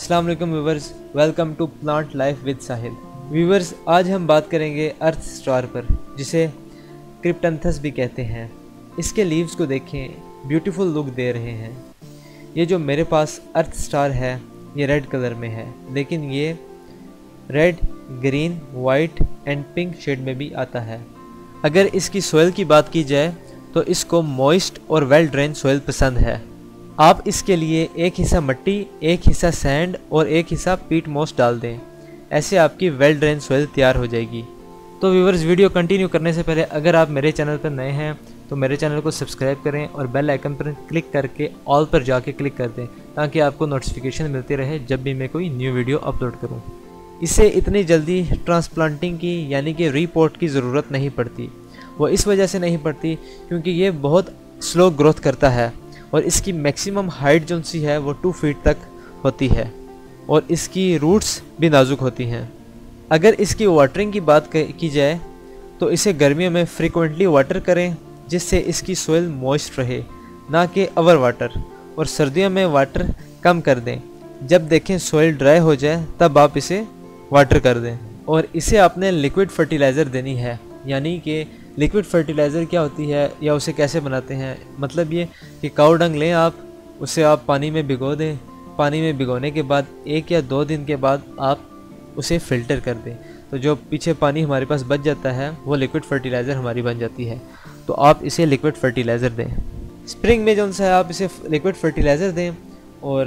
अस्सलाम वालेकुम viewers, welcome to plant life with Sahil. Viewers, आज हम बात करेंगे अर्थ स्टार पर, जिसे क्रिप्टैंथस भी कहते हैं। इसके लीव्स को देखें, ब्यूटीफुल लुक दे रहे हैं। ये जो मेरे पास अर्थ स्टार है ये रेड कलर में है, लेकिन ये red, green, white and pink shade में भी आता है। अगर इसकी सोयल की बात की जाए तो इसको मॉइस्ट और वेल ड्रेन सोयल पसंद है। आप इसके लिए एक हिस्सा मिट्टी, एक हिस्सा सैंड और एक हिस्सा पीट मॉस डाल दें। ऐसे आपकी वेल ड्रेन सोयल तैयार हो जाएगी। तो व्यूवर्स, वीडियो कंटिन्यू करने से पहले अगर आप मेरे चैनल पर नए हैं तो मेरे चैनल को सब्सक्राइब करें और बेल आइकन पर क्लिक करके ऑल पर जाके क्लिक कर दें, ताकि आपको नोटिफिकेशन मिलती रहे जब भी मैं कोई न्यू वीडियो अपलोड करूं। इसे इतनी जल्दी ट्रांसप्लांटिंग की यानी कि रीपोर्ट की ज़रूरत नहीं पड़ती। वो इस वजह से नहीं पड़ती क्योंकि ये बहुत स्लो ग्रोथ करता है और इसकी मैक्सिमम हाइट जो सी है वो 2 फीट तक होती है और इसकी रूट्स भी नाजुक होती हैं। अगर इसकी वाटरिंग की बात की जाए तो इसे गर्मियों में फ्रीक्वेंटली वाटर करें, जिससे इसकी सोइल मॉइस्ट रहे, ना कि ओवर वाटर। और सर्दियों में वाटर कम कर दें। जब देखें सोइल ड्राई हो जाए तब आप इसे वाटर कर दें। और इसे आपने लिक्विड फर्टिलाइज़र देनी है। यानी कि लिक्विड फर्टिलाइज़र क्या होती है या उसे कैसे बनाते हैं, मतलब ये कि काऊ डंग लें आप, उसे आप पानी में भिगो दें। पानी में भिगोने के बाद 1 या 2 दिन के बाद आप उसे फ़िल्टर कर दें, तो जो पीछे पानी हमारे पास बच जाता है वो लिक्विड फर्टिलाइज़र हमारी बन जाती है। तो आप इसे लिक्विड फर्टिलाइज़र दें। स्प्रिंग में जो सा है आप इसे लिक्विड फर्टिलाइज़र दें, और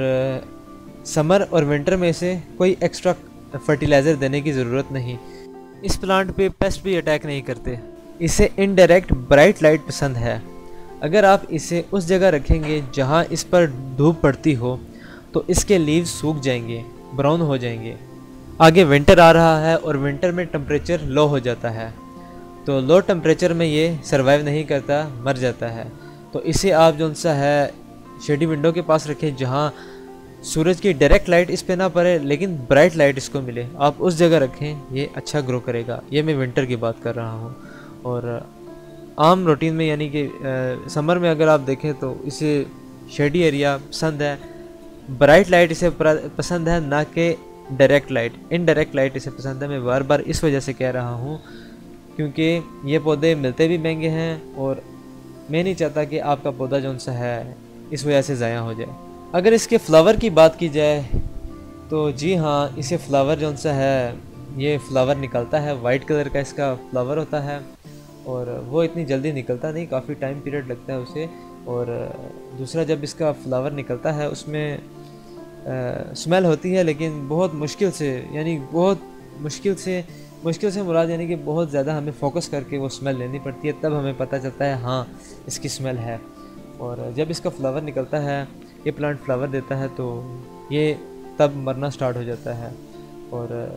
समर और विंटर में इसे कोई एक्स्ट्रा फर्टिलाइज़र देने की ज़रूरत नहीं। इस प्लांट पे पेस्ट भी अटैक नहीं करते। इसे इनडायरेक्ट ब्राइट लाइट पसंद है। अगर आप इसे उस जगह रखेंगे जहाँ इस पर धूप पड़ती हो तो इसके लीव्स सूख जाएंगे, ब्राउन हो जाएंगे। आगे विंटर आ रहा है और विंटर में टेम्परेचर लो हो जाता है, तो लो टेम्परेचर में ये सरवाइव नहीं करता, मर जाता है। तो इसे आप जो सा है शेडी विंडो के पास रखें जहाँ सूरज की डायरेक्ट लाइट इस पे ना पड़े लेकिन ब्राइट लाइट इसको मिले। आप उस जगह रखें, ये अच्छा ग्रो करेगा। ये मैं विंटर की बात कर रहा हूँ। और आम रूटीन में यानी कि समर में अगर आप देखें तो इसे शेडी एरिया पसंद है, ब्राइट लाइट इसे पसंद है, ना कि डायरेक्ट लाइट। इनडायरेक्ट लाइट इसे पसंद है। मैं बार बार इस वजह से कह रहा हूँ क्योंकि ये पौधे मिलते भी महंगे हैं और मैं नहीं चाहता कि आपका पौधा जो सा है इस वजह से ज़ाया हो जाए। अगर इसके फ्लावर की बात की जाए तो जी हाँ, इसे फ्लावर जो सा है ये फ्लावर निकलता है। वाइट कलर का इसका फ्लावर होता है और वो इतनी जल्दी निकलता नहीं, काफ़ी टाइम पीरियड लगता है उसे। और दूसरा, जब इसका फ्लावर निकलता है उसमें स्मेल होती है, लेकिन बहुत मुश्किल से, यानी बहुत मुश्किल से मुराद यानी कि बहुत ज़्यादा हमें फोकस करके वो स्मेल लेनी पड़ती है, तब हमें पता चलता है हाँ इसकी स्मेल है। और जब इसका फ्लावर निकलता है, ये प्लांट फ्लावर देता है, तो ये तब मरना स्टार्ट हो जाता है। और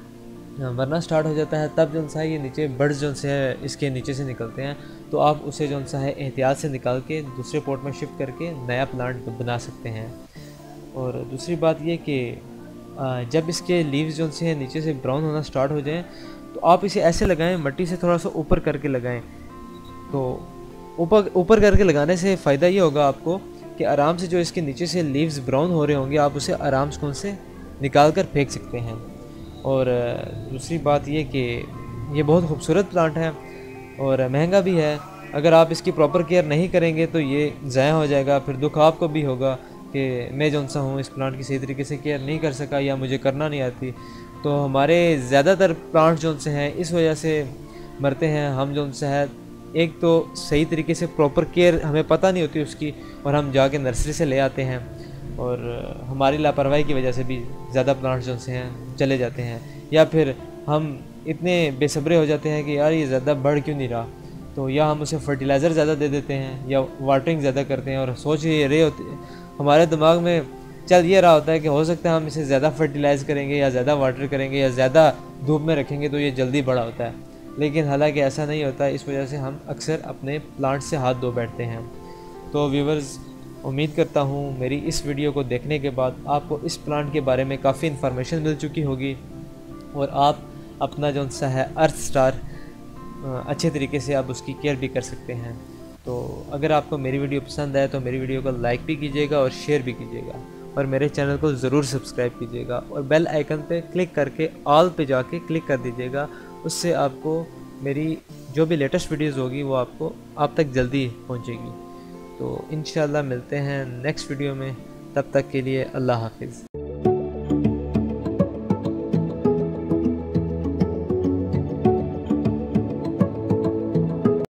मरना स्टार्ट हो जाता है तब जो सा है ये नीचे बर्ड्स जो से है इसके नीचे से निकलते हैं। तो आप उसे जो सा है एहतियात से निकाल के दूसरे पॉट में शिफ्ट करके नया प्लांट बना सकते हैं। और दूसरी बात ये कि जब इसके लीव्स जो से है नीचे से ब्राउन होना स्टार्ट हो जाएं तो आप इसे ऐसे लगाएं, मिट्टी से थोड़ा सा ऊपर करके लगाएं। तो ऊपर करके लगाने से फ़ायदा ये होगा आपको कि आराम से जो इसके नीचे से लीव्स ब्राउन हो रहे होंगे आप उसे आराम से उनसे निकाल कर फेंक सकते हैं। और दूसरी बात ये कि ये बहुत खूबसूरत प्लांट है और महंगा भी है। अगर आप इसकी प्रॉपर केयर नहीं करेंगे तो ये ज़ाया हो जाएगा, फिर दुख आपको भी होगा कि मैं जो सा हूँ इस प्लांट की सही तरीके से केयर नहीं कर सका या मुझे करना नहीं आती। तो हमारे ज़्यादातर प्लांट जो से हैं इस वजह से मरते हैं। हम जो सा है, एक तो सही तरीके से प्रॉपर केयर हमें पता नहीं होती उसकी, और हम जाके नर्सरी से ले आते हैं, और हमारी लापरवाही की वजह से भी ज़्यादा प्लांट्स जो से हैं चले जाते हैं। या फिर हम इतने बेसब्रे हो जाते हैं कि यार ये ज़्यादा बढ़ क्यों नहीं रहा, तो या हम उसे फर्टिलाइज़र ज़्यादा दे देते हैं या वाटरिंग ज़्यादा करते हैं। और सोच ये रहे होते, हमारे दिमाग में चल ये रहा होता है कि हो सकता है हम इसे ज़्यादा फर्टिलाइज़ करेंगे या ज़्यादा वाटर करेंगे या ज़्यादा धूप में रखेंगे तो ये जल्दी बड़ा होता है, लेकिन हालांकि ऐसा नहीं होता। इस वजह से हम अक्सर अपने प्लांट से हाथ धो बैठते हैं। तो व्यूवर्स, उम्मीद करता हूँ मेरी इस वीडियो को देखने के बाद आपको इस प्लांट के बारे में काफ़ी इन्फॉर्मेशन मिल चुकी होगी और आप अपना जो सा है अर्थ स्टार अच्छे तरीके से आप उसकी केयर भी कर सकते हैं। तो अगर आपको मेरी वीडियो पसंद आए तो मेरी वीडियो को लाइक भी कीजिएगा और शेयर भी कीजिएगा। और मेरे चैनल को ज़रूर सब्सक्राइब कीजिएगा और बेल आइकन पे क्लिक करके ऑल पे जाके क्लिक कर दीजिएगा। उससे आपको मेरी जो भी लेटेस्ट वीडियोज़ होगी वो आपको आप तक जल्दी पहुंचेगी। तो इंशाल्लाह मिलते हैं नेक्स्ट वीडियो में, तब तक के लिए अल्लाह हाफिज़।